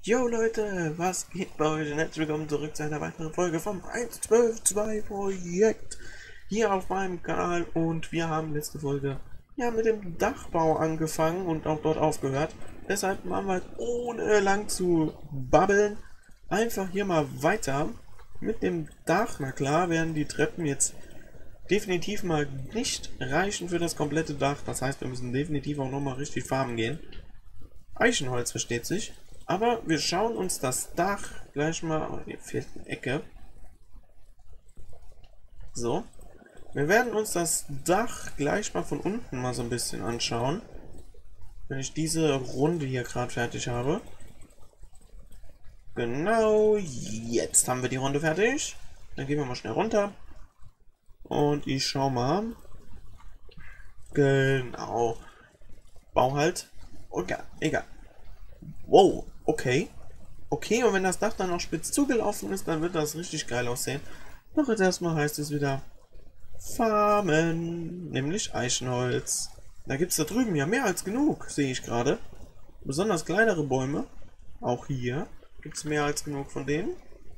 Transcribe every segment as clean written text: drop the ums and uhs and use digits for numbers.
Yo Leute, was geht bei euch? Und herzlich willkommen zurück zu einer weiteren Folge vom 1.12.2 Projekt hier auf meinem Kanal. Und wir haben letzte Folge ja mit dem Dachbau angefangen und auch dort aufgehört. Deshalb machen wir ohne lang zu babbeln einfach hier mal weiter mit dem Dach. Na klar werden die Treppen jetzt definitiv mal nicht reichen für das komplette Dach. Das heißt, wir müssen definitiv auch nochmal richtig farmen gehen. Eichenholz versteht sich. Aber wir schauen uns das Dach gleich mal... Oh, hier fehlt eine Ecke. So. Wir werden uns das Dach gleich mal von unten mal so ein bisschen anschauen. Wenn ich diese Runde hier gerade fertig habe. Genau, jetzt haben wir die Runde fertig. Dann gehen wir mal schnell runter. Und ich schau mal. Genau. Bau halt. Okay, egal. Wow, okay. Okay, und wenn das Dach dann noch spitz zugelaufen ist, dann wird das richtig geil aussehen. Doch jetzt erstmal heißt es wieder farmen, nämlich Eichenholz. Da gibt es da drüben ja mehr als genug, sehe ich gerade. Besonders kleinere Bäume. Auch hier gibt es mehr als genug von denen.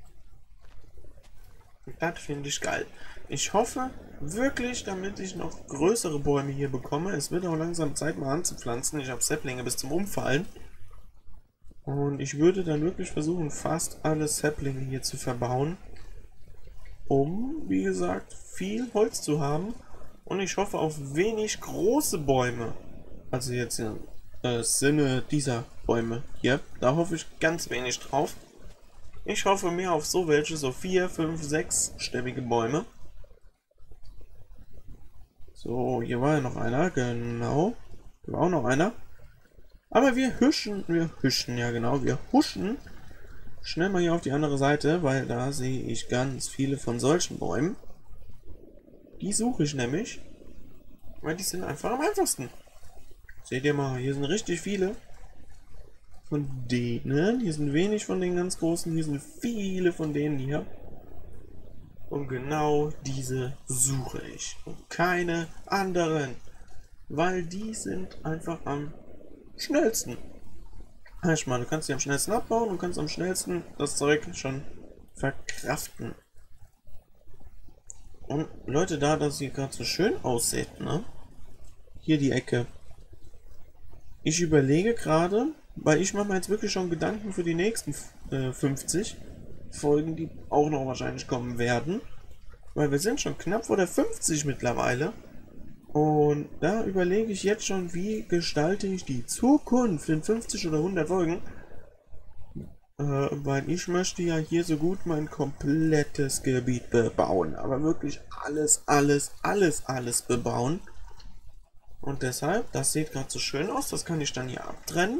Und das finde ich geil. Ich hoffe wirklich, damit ich noch größere Bäume hier bekomme. Es wird auch langsam Zeit mal anzupflanzen. Ich habe Sapplinge bis zum Umfallen. Und ich würde dann wirklich versuchen, fast alle Saplinge hier zu verbauen, um, wie gesagt, viel Holz zu haben. Und ich hoffe auf wenig große Bäume. Also jetzt im Sinne dieser Bäume hier. Da hoffe ich ganz wenig drauf. Ich hoffe mehr auf so welche, so 4, 5, 6 stämmige Bäume. So, hier war ja noch einer, genau. Hier war auch noch einer. Aber wir huschen, ja genau, wir huschen schnell mal hier auf die andere Seite, weil da sehe ich ganz viele von solchen Bäumen. Die suche ich nämlich, weil die sind einfach am einfachsten. Seht ihr mal, hier sind richtig viele von denen. Hier sind wenig von den ganz großen, hier sind viele von denen hier. Und genau diese suche ich und keine anderen, weil die sind einfach am schnellsten. Ich meine, du kannst sie am schnellsten abbauen und kannst am schnellsten das Zeug schon verkraften. Und Leute, da das hier gerade so schön aussieht, ne? Hier die Ecke. Ich überlege gerade, weil ich mache mir jetzt wirklich schon Gedanken für die nächsten 50 Folgen, die auch noch wahrscheinlich kommen werden. Weil wir sind schon knapp vor der 50 mittlerweile. Und da überlege ich jetzt schon, wie gestalte ich die Zukunft in 50 oder 100 Folgen. Weil ich möchte ja hier so gut mein komplettes Gebiet bebauen. Aber wirklich alles bebauen. Und deshalb, das sieht gerade so schön aus, das kann ich dann hier abtrennen.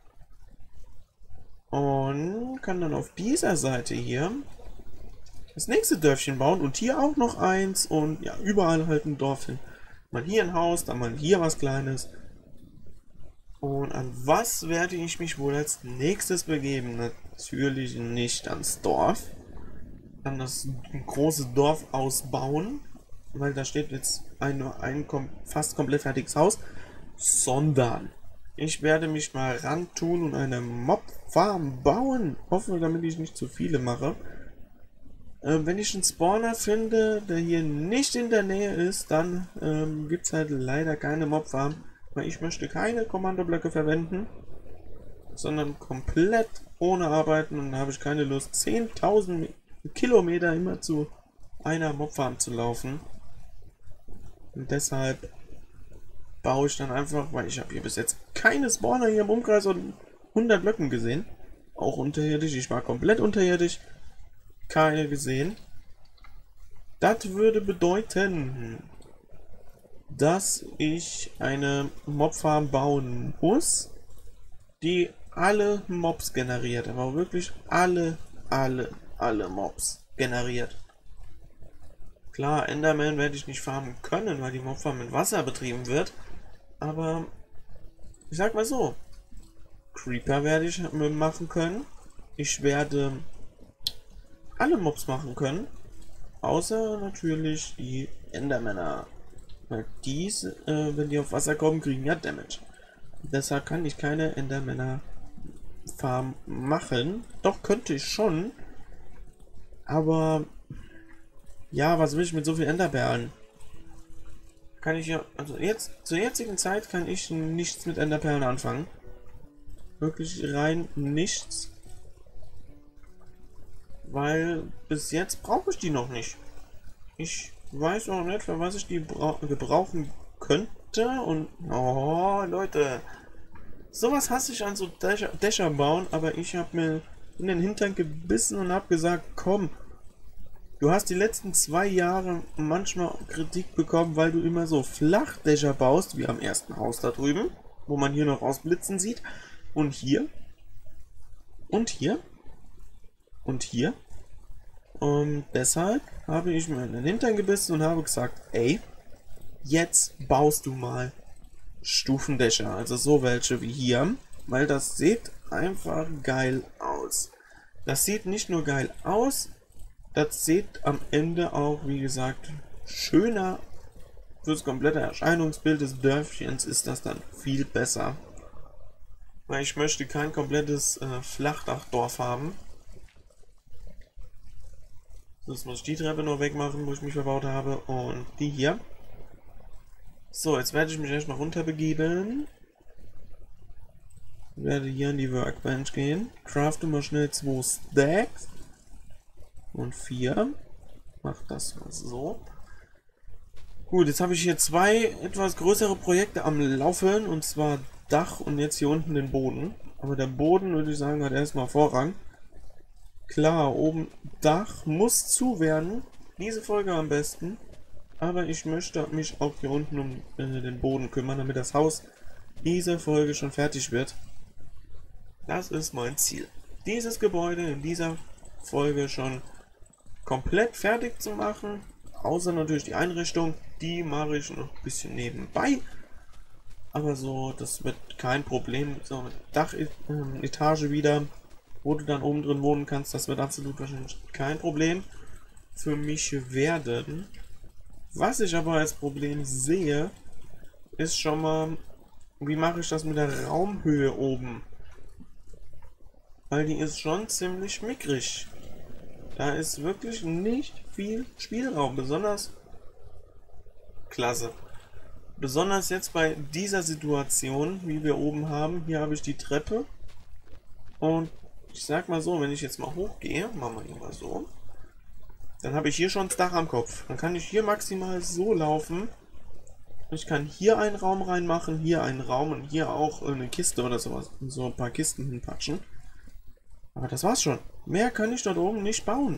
Und kann dann auf dieser Seite hier das nächste Dörfchen bauen und hier auch noch eins und ja, überall halt ein Dorf hin. Mal hier ein Haus, dann mal hier was Kleines. Und an was werde ich mich wohl als nächstes begeben? Natürlich nicht ans Dorf. An das große Dorf ausbauen, weil da steht jetzt ein fast komplett fertiges Haus. Sondern ich werde mich mal rantun und eine Mob-Farm bauen. Hoffe, damit ich nicht zu viele mache. Wenn ich einen Spawner finde, der hier nicht in der Nähe ist, dann gibt es halt leider keine Mobfarm, weil ich möchte keine Kommandoblöcke verwenden, sondern komplett ohne arbeiten und da habe ich keine Lust, 10.000 Kilometer immer zu einer Mobfarm zu laufen. Und deshalb baue ich dann einfach, weil ich habe hier bis jetzt keine Spawner hier im Umkreis von 100 Blöcken gesehen. Auch unterirdisch, ich war komplett unterirdisch. Keine gesehen. Das würde bedeuten, dass ich eine Mobfarm bauen muss, die alle Mobs generiert, aber wirklich alle Mobs generiert. Klar, Enderman werde ich nicht farmen können, weil die Mobfarm mit Wasser betrieben wird, aber ich sag mal so, Creeper werde ich machen können. Ich werde alle Mobs machen können, außer natürlich die Endermänner. Weil diese, wenn die auf Wasser kommen, kriegen ja Damage. Deshalb kann ich keine Endermänner Farm machen. Doch, könnte ich schon. Aber ja, was will ich mit so viel Enderperlen? Kann ich ja, also jetzt, zur jetzigen Zeit kann ich nichts mit Enderperlen anfangen. Wirklich rein nichts. Weil bis jetzt brauche ich die noch nicht. Ich weiß auch nicht, für was ich die gebrauchen könnte. Und, oh, Leute. Sowas hasse ich an so Dächer bauen, aber ich habe mir in den Hintern gebissen und habe gesagt, komm, du hast die letzten 2 Jahre manchmal Kritik bekommen, weil du immer so Flachdächer baust, wie am ersten Haus da drüben, wo man hier noch rausblitzen sieht. Und hier. Und hier. Und hier. Und deshalb habe ich mir in den Hintern gebissen und habe gesagt, ey, jetzt baust du mal Stufendächer, also so welche wie hier, weil das sieht einfach geil aus. Das sieht nicht nur geil aus, das sieht am Ende auch, wie gesagt, schöner. Fürs komplette Erscheinungsbild des Dörfchens ist das dann viel besser. Weil ich möchte kein komplettes Flachdachdorf haben. Sonst muss ich die Treppe nur wegmachen, wo ich mich verbaut habe. Und die hier. So, jetzt werde ich mich erstmal runter begeben. Ich werde hier an die Workbench gehen. Crafte mal schnell 2 Stacks. Und 4. Mach das mal so. Gut, jetzt habe ich hier 2 etwas größere Projekte am Laufen. Und zwar Dach und jetzt hier unten den Boden. Aber der Boden, würde ich sagen, hat erstmal Vorrang. Klar, oben Dach muss zu werden. Diese Folge am besten. Aber ich möchte mich auch hier unten um den Boden kümmern, damit das Haus diese Folge schon fertig wird. Das ist mein Ziel. Dieses Gebäude in dieser Folge schon komplett fertig zu machen. Außer natürlich die Einrichtung. Die mache ich noch ein bisschen nebenbei. Aber so, das wird kein Problem. So, mit Dachetage wieder, wo du dann oben drin wohnen kannst, das wird absolut wahrscheinlich kein Problem für mich werden. Was ich aber als Problem sehe, ist schon mal, wie mache ich das mit der Raumhöhe oben? Weil die ist schon ziemlich mickrig. Da ist wirklich nicht viel Spielraum, besonders klasse. Besonders jetzt bei dieser Situation, wie wir oben haben, hier habe ich die Treppe. Und ich sag mal so, wenn ich jetzt mal hochgehe, machen wir hier mal so. Dann habe ich hier schon das Dach am Kopf. Dann kann ich hier maximal so laufen. Ich kann hier einen Raum reinmachen, hier einen Raum und hier auch eine Kiste oder sowas. Und so ein paar Kisten hinpatschen. Aber das war's schon. Mehr kann ich dort oben nicht bauen.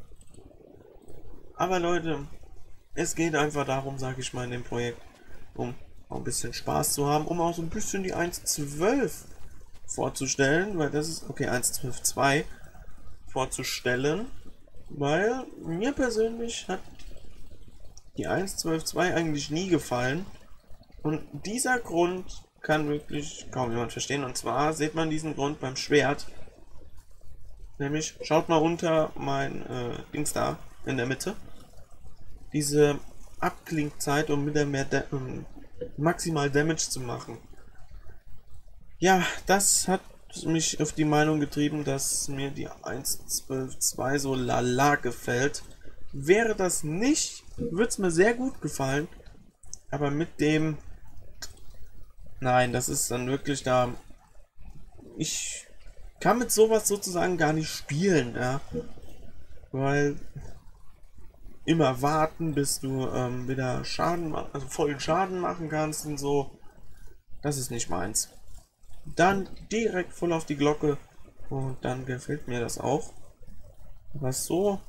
Aber Leute, es geht einfach darum, sage ich mal, in dem Projekt, um auch ein bisschen Spaß zu haben, um auch so ein bisschen die 1.12 vorzustellen, weil das ist, okay, 1.12.2 vorzustellen. Weil mir persönlich hat die 1.12.2 eigentlich nie gefallen. Und dieser Grund kann wirklich kaum jemand verstehen. Und zwar sieht man diesen Grund beim Schwert. Nämlich, schaut mal unter mein Dings da in der Mitte. Diese Abklingzeit, um mit der maximal Damage zu machen. Ja, das hat mich auf die Meinung getrieben, dass mir die 1.12.2 so lala gefällt. Wäre das nicht, würde es mir sehr gut gefallen. Aber mit dem... Nein, das ist dann wirklich da... Ich kann mit sowas sozusagen gar nicht spielen, ja. Weil... Immer warten, bis du wieder Schaden, also vollen Schaden machen kannst und so. Das ist nicht meins. Dann direkt voll auf die Glocke und dann gefällt mir das auch. Was so,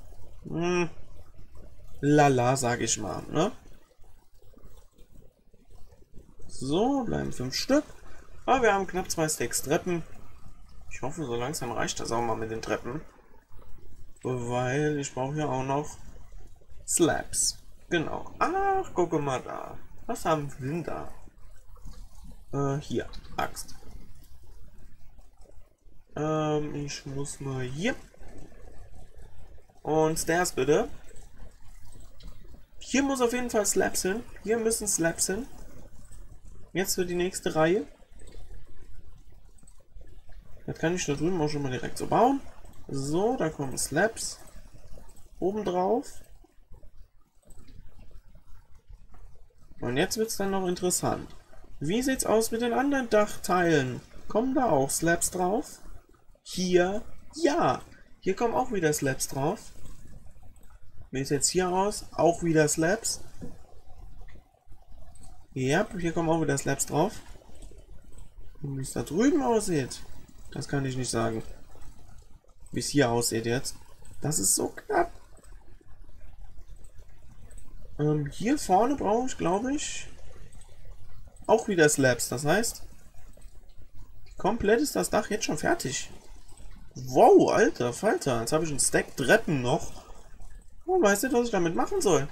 lala, sage ich mal, ne? So, bleiben 5 Stück. Aber wir haben knapp 2 Stacks Treppen. Ich hoffe, so langsam reicht das auch mal mit den Treppen. Weil ich brauche ja auch noch Slabs. Genau. Ach, gucke mal da. Was haben wir denn da? Hier. Axt. Ich muss mal hier. Und Stairs bitte. Hier muss auf jeden Fall Slabs hin. Hier müssen Slabs hin. Jetzt für die nächste Reihe. Jetzt kann ich da drüben auch schon mal direkt so bauen. So, da kommen Slabs oben drauf. Und jetzt wird es dann noch interessant. Wie sieht's aus mit den anderen Dachteilen? Kommen da auch Slabs drauf? Hier, ja. Hier kommen auch wieder Slabs drauf. Wie sieht jetzt hier aus? Auch wieder Slabs. Ja, hier kommen auch wieder Slabs drauf. Und wie es da drüben aussieht, das kann ich nicht sagen. Wie es hier aussieht jetzt. Das ist so knapp. Hier vorne brauche ich, glaube ich, auch wieder Slabs. Das heißt, komplett ist das Dach jetzt schon fertig. Wow, alter Falter. Jetzt habe ich einen Stack Treppen noch. Oh, weiß nicht, was ich damit machen soll.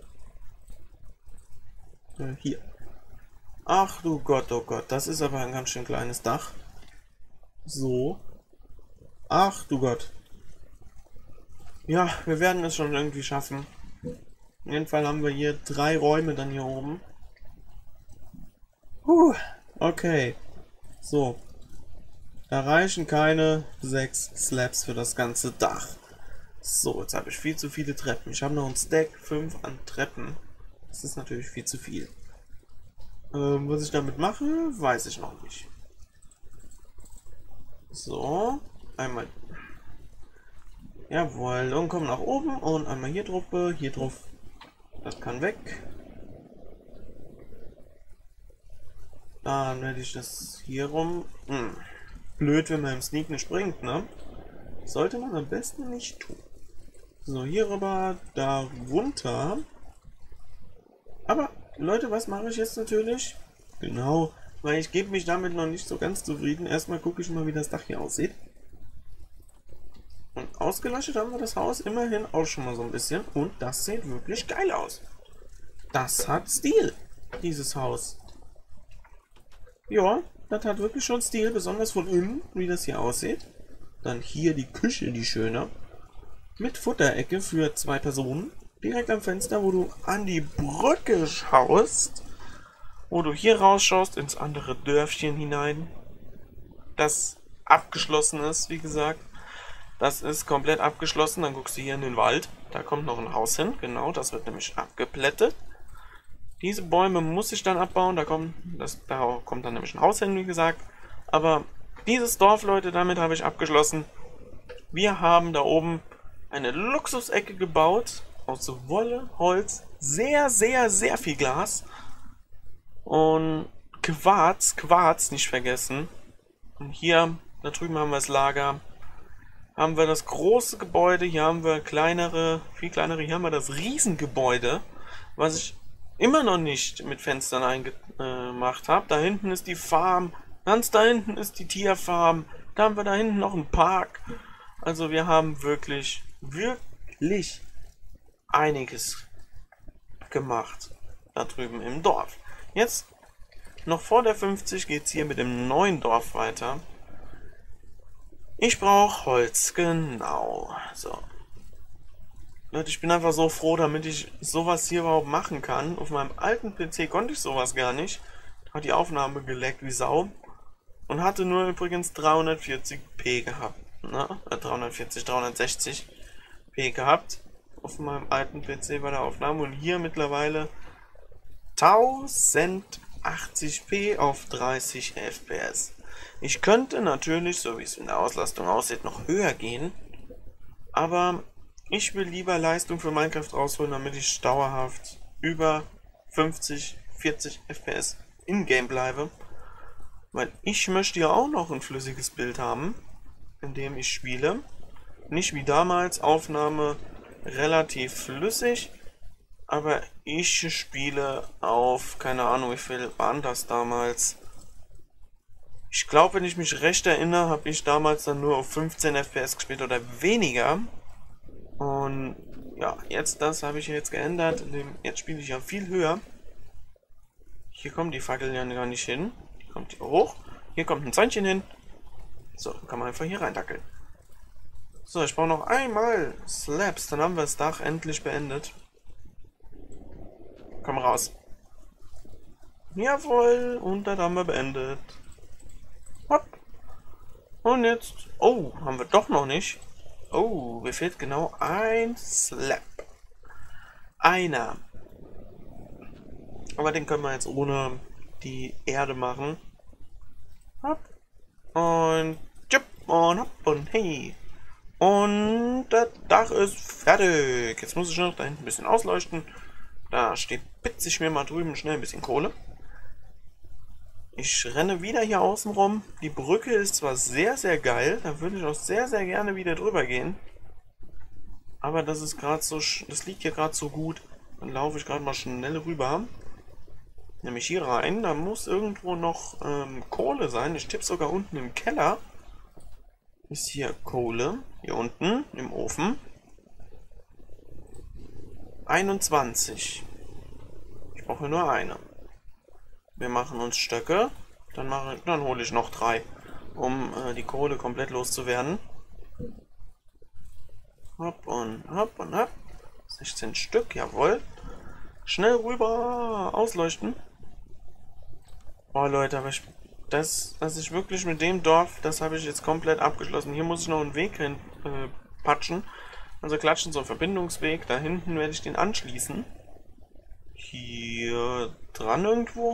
Hier. Ach du Gott, oh Gott. Das ist aber ein ganz schön kleines Dach. So. Ach du Gott. Ja, wir werden es schon irgendwie schaffen. Auf jeden Fall haben wir hier 3 Räume dann hier oben. Okay. So. Da reichen keine 6 Slabs für das ganze Dach. So, jetzt habe ich viel zu viele Treppen. Ich habe noch einen Stack 5 an Treppen. Das ist natürlich viel zu viel. Was ich damit mache, weiß ich noch nicht. So. Einmal. Jawohl. Und kommen nach oben und einmal hier drauf. Das kann weg. Dann werde ich das hier rum. Blöd, wenn man im Sneak nicht springt, ne? Sollte man am besten nicht tun. So, hier rüber, da runter. Aber, Leute, was mache ich jetzt natürlich? Genau, weil ich gebe mich damit noch nicht so ganz zufrieden. Erstmal gucke ich mal, wie das Dach hier aussieht. Und ausgeleuchtet haben wir das Haus immerhin auch schon mal so ein bisschen. Und das sieht wirklich geil aus. Das hat Stil, dieses Haus. Ja, das hat wirklich schon Stil, besonders von innen, wie das hier aussieht. Dann hier die Küche, die schöne. Mit Futterecke für 2 Personen. Direkt am Fenster, wo du an die Brücke schaust. Wo du hier rausschaust ins andere Dörfchen hinein. Das abgeschlossen ist, wie gesagt. Das ist komplett abgeschlossen. Dann guckst du hier in den Wald. Da kommt noch ein Haus hin. Genau, das wird nämlich abgeplättet. Diese Bäume muss ich dann abbauen. Da kommt dann nämlich ein Haus hin, wie gesagt. Aber dieses Dorf, Leute, damit habe ich abgeschlossen. Wir haben da oben eine Luxusecke gebaut. Aus Wolle, Holz, sehr, sehr, sehr viel Glas. Und Quarz nicht vergessen. Und hier, da drüben haben wir das Lager. Haben wir das große Gebäude. Hier haben wir kleinere, viel kleinere. Hier haben wir das Riesengebäude, was ich immer noch nicht mit Fenstern eingemacht habe. Da hinten ist die Farm. Ganz da hinten ist die Tierfarm. Da haben wir da hinten noch einen Park. Also wir haben wirklich einiges gemacht da drüben im Dorf. Jetzt, noch vor der 50, geht es hier mit dem neuen Dorf weiter. Ich brauche Holz, genau. So. Leute, ich bin einfach so froh, damit ich sowas hier überhaupt machen kann. Auf meinem alten PC konnte ich sowas gar nicht. Hat die Aufnahme geleckt wie Sau. Und hatte nur übrigens 340p gehabt. Ne? 360p gehabt. Auf meinem alten PC bei der Aufnahme. Und hier mittlerweile 1080p auf 30 FPS. Ich könnte natürlich, so wie es in der Auslastung aussieht, noch höher gehen. Aber ich will lieber Leistung für Minecraft rausholen, damit ich dauerhaft über 50, 40 FPS in-game bleibe. Weil ich möchte ja auch noch ein flüssiges Bild haben, in dem ich spiele. Nicht wie damals, Aufnahme relativ flüssig, aber ich spiele auf, keine Ahnung wie viel waren das damals. Ich glaube, wenn ich mich recht erinnere, habe ich damals dann nur auf 15 FPS gespielt oder weniger. Und ja, das habe ich jetzt geändert. Jetzt spiele ich ja viel höher. Hier kommen die Fackeln ja gar nicht hin. Die kommt hier hoch. Hier kommt ein Zäunchen hin. So, dann kann man einfach hier reindackeln. So, ich brauche noch einmal Slabs. Dann haben wir das Dach endlich beendet. Komm raus. Jawohl, und dann haben wir beendet. Hopp. Und jetzt... Oh, haben wir doch noch nicht. Oh, mir fehlt genau ein Slab. Einer. Aber den können wir jetzt ohne die Erde machen. Hopp. Und tschüpp und hopp und hey. Und das Dach ist fertig. Jetzt muss ich noch da hinten ein bisschen ausleuchten. Da steht, pitze ich mir mal drüben schnell ein bisschen Kohle. Ich renne wieder hier außen rum. Die Brücke ist zwar sehr, sehr geil. Da würde ich auch sehr, sehr gerne wieder drüber gehen. Aber das ist gerade so, das liegt hier gerade so gut. Dann laufe ich gerade mal schnell rüber. Nämlich hier rein. Da muss irgendwo noch Kohle sein. Ich tippe sogar unten im Keller. Ist hier Kohle. Hier unten im Ofen. 21. Ich brauche nur eine. Wir machen uns Stöcke. Dann hole ich noch 3, um die Kohle komplett loszuwerden. Hopp und hopp und hopp. 16 Stück, jawohl. Schnell rüber ausleuchten. Oh Leute, aber das ist wirklich mit dem Dorf, das habe ich jetzt komplett abgeschlossen. Hier muss ich noch einen Weg hin patschen. Also klatschen, so ein Verbindungsweg. Da hinten werde ich den anschließen. Hier dran irgendwo.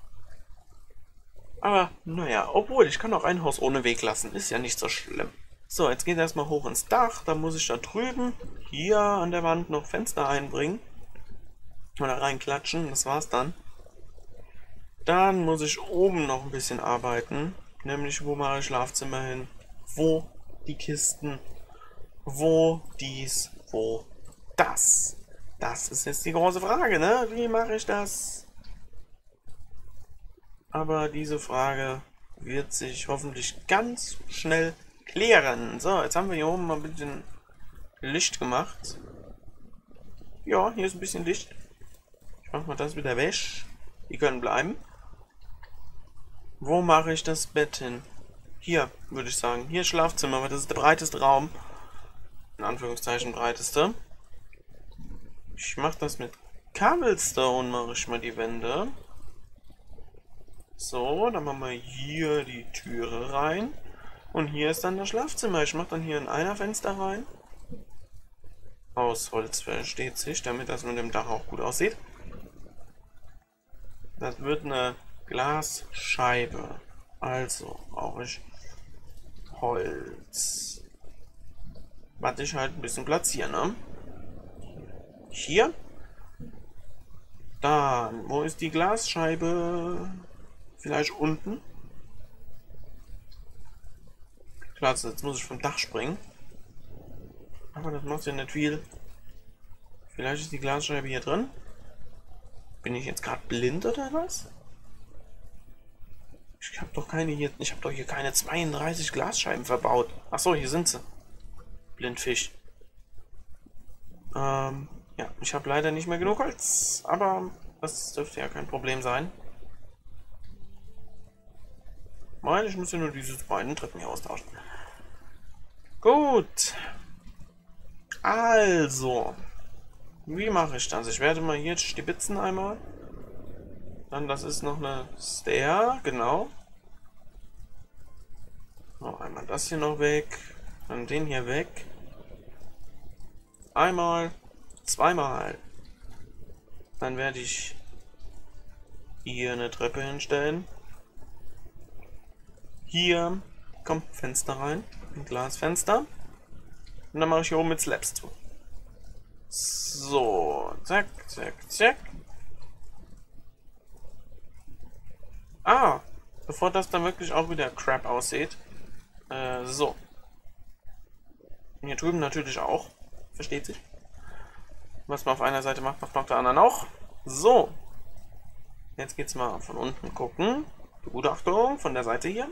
Aber naja, obwohl, ich kann auch ein Haus ohne Weg lassen. Ist ja nicht so schlimm. So, jetzt geht erstmal hoch ins Dach. Dann muss ich da drüben, hier an der Wand, noch Fenster einbringen. Oder reinklatschen, das war's dann. Dann muss ich oben noch ein bisschen arbeiten. Nämlich, wo mache ich Schlafzimmer hin? Wo die Kisten? Wo dies? Wo das? Das ist jetzt die große Frage, ne? Wie mache ich das? Aber diese Frage wird sich hoffentlich ganz schnell klären. So, jetzt haben wir hier oben mal ein bisschen Licht gemacht. Ja, hier ist ein bisschen Licht. Ich mache mal das wieder weg. Die können bleiben. Wo mache ich das Bett hin? Hier, würde ich sagen. Hier Schlafzimmer, weil das ist der breiteste Raum. In Anführungszeichen breiteste. Ich mache das mit Cobblestone, mache ich mal die Wände. So, dann machen wir hier die Türe rein. Und hier ist dann das Schlafzimmer. Ich mache dann hier in einer Fenster rein. Aus Holz versteht sich, damit das mit dem Dach auch gut aussieht. Das wird eine Glasscheibe. Also brauche ich Holz. Was ich halt ein bisschen platziere, ne? Hier. Dann, wo ist die Glasscheibe? Vielleicht unten. Klar, jetzt muss ich vom Dach springen. Aber das macht ja nicht viel. Vielleicht ist die Glasscheibe hier drin. Bin ich jetzt gerade blind oder was? Ich habe doch hier keine 32 Glasscheiben verbaut. Achso, hier sind sie. Blindfisch. Ja, ich habe leider nicht mehr genug Holz. Aber das dürfte ja kein Problem sein. Weil ich muss ja nur diese beiden Treppen hier austauschen. Gut. Also. Wie mache ich das? Ich werde mal hier stibitzen einmal. Dann, das ist noch eine Stair, genau. Noch einmal das hier noch weg. Dann den hier weg. Einmal, zweimal. Dann werde ich hier eine Treppe hinstellen. Hier kommt ein Fenster rein. Ein Glasfenster. Und dann mache ich hier oben mit Slabs zu. So, zack, zack, zack. Ah, bevor das dann wirklich auch wieder crap aussieht. So. Und hier drüben natürlich auch. Versteht sich. Was man auf einer Seite macht, macht man auf der anderen auch. So. Jetzt geht's mal von unten gucken. Begutachtung von der Seite hier.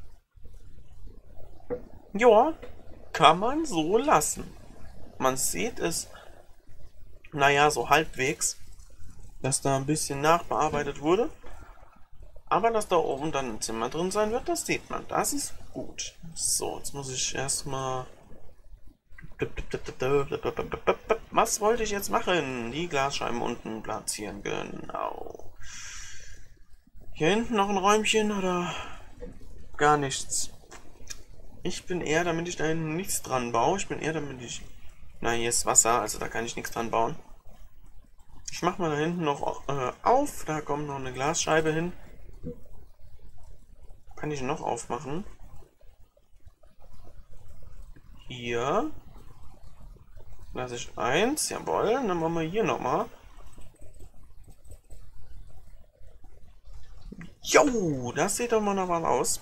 Ja, kann man so lassen. Man sieht es, naja, so halbwegs, dass da ein bisschen nachbearbeitet wurde. Aber dass da oben dann ein Zimmer drin sein wird, das sieht man. Das ist gut. So, jetzt muss ich erstmal... Was wollte ich jetzt machen? Die Glasscheiben unten platzieren, genau. Hier hinten noch ein Räumchen oder gar nichts? Ich bin eher, damit ich da hinten nichts dran baue. Ich bin eher, damit ich... Na, hier ist Wasser, also da kann ich nichts dran bauen. Ich mache mal da hinten noch auf. Da kommt noch eine Glasscheibe hin. Kann ich noch aufmachen? Hier. Lasse ich eins. Jawohl. Dann machen wir hier nochmal. Jo, das sieht doch mal nach was aus.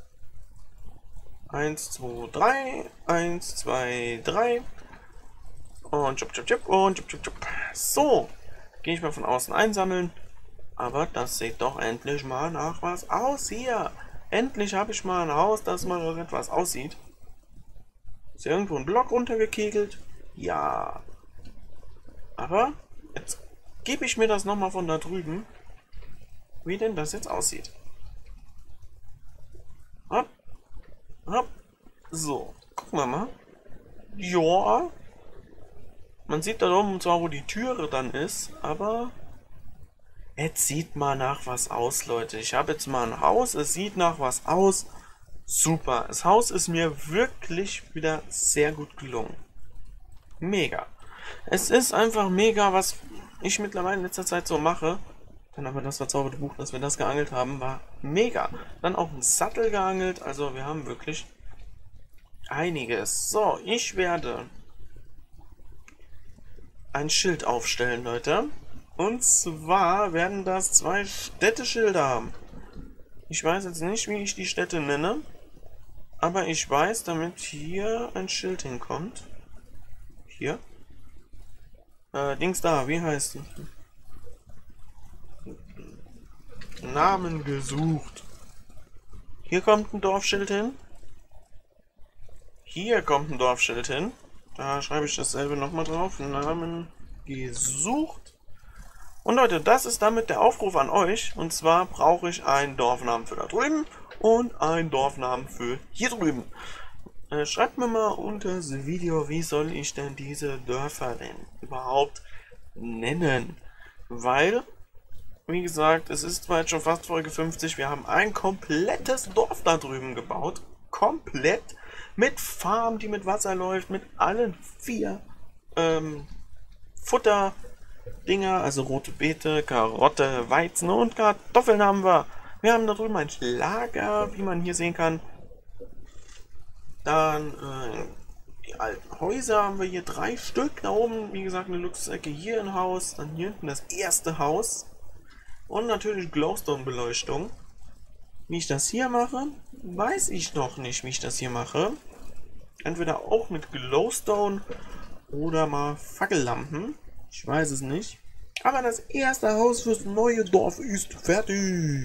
1, 2, 3. 1, 2, 3. Und chup, chup, chup. Und chup, chup, chup. So. Gehe ich mal von außen einsammeln. Aber das sieht doch endlich mal nach was aus hier. Endlich habe ich mal ein Haus, das mal irgendetwas aussieht. Ist irgendwo ein Block runtergekegelt? Ja. Aber jetzt gebe ich mir das nochmal von da drüben, wie denn das jetzt aussieht. Hopp. Hopp. So. Gucken wir mal. Ja. Man sieht da oben zwar, wo die Türe dann ist, aber jetzt sieht mal nach was aus, Leute. Ich habe jetzt mal ein Haus, es sieht nach was aus. Super. Das Haus ist mir wirklich wieder sehr gut gelungen. Mega. Es ist einfach mega, was ich mittlerweile in letzter Zeit so mache. Dann aber das verzauberte Buch, dass wir das geangelt haben, war mega. Dann auch ein Sattel geangelt, also wir haben wirklich einiges. So, ich werde ein Schild aufstellen, Leute. Und zwar werden das 2 Städteschilder haben. Ich weiß jetzt nicht, wie ich die Städte nenne. Aber ich weiß, damit hier ein Schild hinkommt. Hier. Dings da, wie heißt die? Namen gesucht. Hier kommt ein Dorfschild hin. Hier kommt ein Dorfschild hin. Da schreibe ich dasselbe nochmal drauf. Namen gesucht. Und Leute, das ist damit der Aufruf an euch. Und zwar brauche ich einen Dorfnamen für da drüben und einen Dorfnamen für hier drüben. Schreibt mir mal unter das Video, wie soll ich denn diese Dörfer denn überhaupt nennen? Weil, wie gesagt, es ist zwar jetzt schon fast Folge 50, wir haben ein komplettes Dorf da drüben gebaut. Komplett. Mit Farm, die mit Wasser läuft, mit allen 4 Futterdinger, also rote Beete, Karotte, Weizen und Kartoffeln haben wir. Wir haben da drüben ein Lager, wie man hier sehen kann. Dann die alten Häuser haben wir hier 3 Stück. Da oben, wie gesagt, eine Luxusecke, hier ein Haus. Dann hier hinten das erste Haus. Und natürlich Glowstone-Beleuchtung. Wie ich das hier mache, weiß ich noch nicht, wie ich das hier mache. Entweder auch mit Glowstone oder mal Fackellampen. Ich weiß es nicht. Aber das erste Haus fürs neue Dorf ist fertig.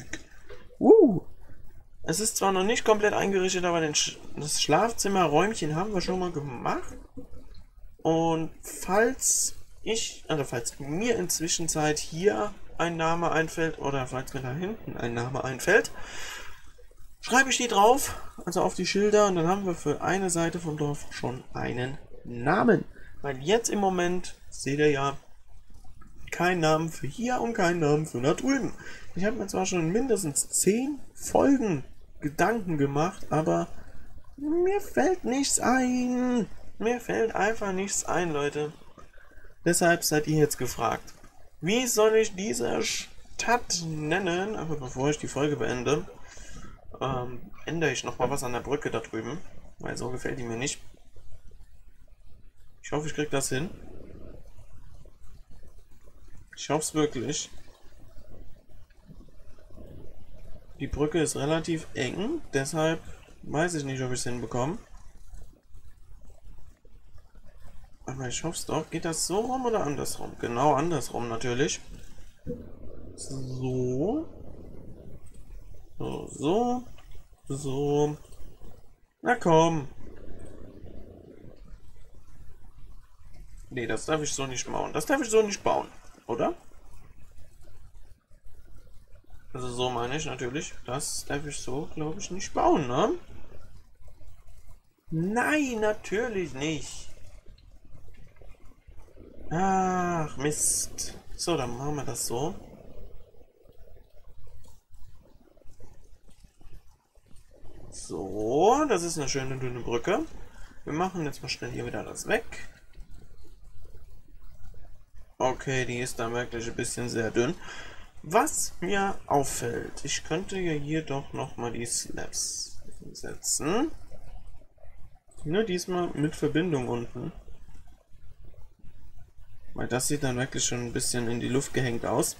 Es ist zwar noch nicht komplett eingerichtet, aber das Schlafzimmerräumchen haben wir schon mal gemacht. Und falls mir in Zwischenzeit hier ein Name einfällt oder falls mir da hinten ein Name einfällt, schreibe ich die drauf, also auf die Schilder, und dann haben wir für eine Seite vom Dorf schon einen Namen. Weil jetzt im Moment, seht ihr ja, kein Namen für hier und kein Namen für da drüben. Ich habe mir zwar schon mindestens 10 Folgen Gedanken gemacht, aber mir fällt nichts ein. Mir fällt einfach nichts ein, Leute. Deshalb seid ihr jetzt gefragt. Wie soll ich diese Stadt nennen? Aber bevor ich die Folge beende, ändere ich nochmal was an der Brücke da drüben. Weil so gefällt die mir nicht. Ich hoffe, ich kriege das hin. Ich hoffe es wirklich. Die Brücke ist relativ eng, deshalb weiß ich nicht, ob ich es hinbekomme. Aber ich hoffe es doch. Geht das so rum oder andersrum? Genau andersrum natürlich. So. So. Na komm. Nee, das darf ich so nicht bauen. Das darf ich so nicht bauen, oder? Also so meine ich natürlich. Das darf ich so, glaube ich, nicht bauen, ne? Nein, natürlich nicht. Ach, Mist. So, dann machen wir das so. So, das ist eine schöne dünne Brücke. Wir machen jetzt mal schnell hier wieder das weg. Okay, die ist da wirklich ein bisschen sehr dünn. Was mir auffällt, ich könnte ja hier doch nochmal die Slabs setzen. Nur diesmal mit Verbindung unten. Weil das sieht dann wirklich schon ein bisschen in die Luft gehängt aus.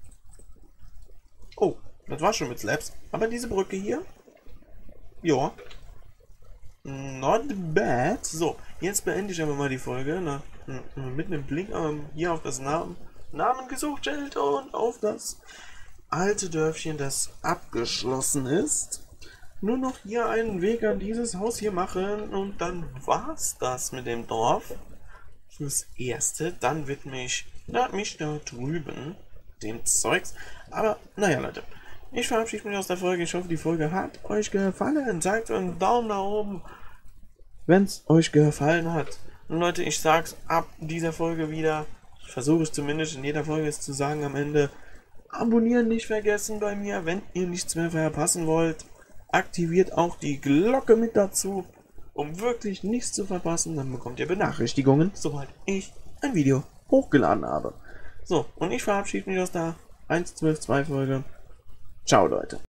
Oh, das war schon mit Slabs. Aber diese Brücke hier, ja, not bad. So, jetzt beende ich aber mal die Folge. Mit einem Blick hier auf das Namengesuchschild und auf das alte Dörfchen, das abgeschlossen ist. Nur noch hier einen Weg an dieses Haus hier machen und dann war's das mit dem Dorf. Fürs Erste, dann widme ich mich da drüben dem Zeugs. Aber naja Leute, ich verabschiede mich aus der Folge. Ich hoffe, die Folge hat euch gefallen. Sagt einen Daumen nach oben, wenn es euch gefallen hat. Und Leute, ich sag's ab dieser Folge wieder. Ich versuche es zumindest in jeder Folge zu sagen am Ende. Abonnieren nicht vergessen bei mir, wenn ihr nichts mehr verpassen wollt. Aktiviert auch die Glocke mit dazu, um wirklich nichts zu verpassen. Dann bekommt ihr Benachrichtigungen, sobald ich ein Video hochgeladen habe. So, und ich verabschiede mich aus der 1.12.2 Folge. Ciao Leute.